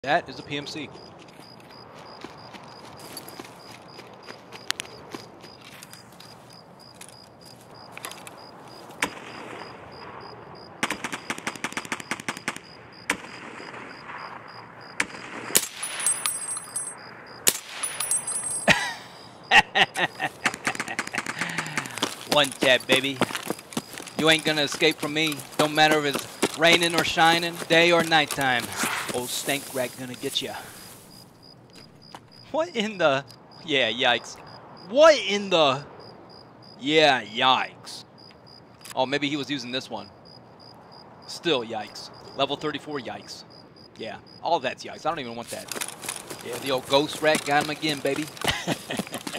That is a PMC. One tap, baby. You ain't gonna escape from me. Don't matter if it's raining or shining, day or nighttime. Old stank rat gonna get ya. What in the? Yeah, yikes. What in the? Yeah, yikes. Oh, maybe he was using this one. Still, yikes. Level 34, yikes. Yeah, all that's yikes. I don't even want that. Yeah, the old ghost rat got him again, baby.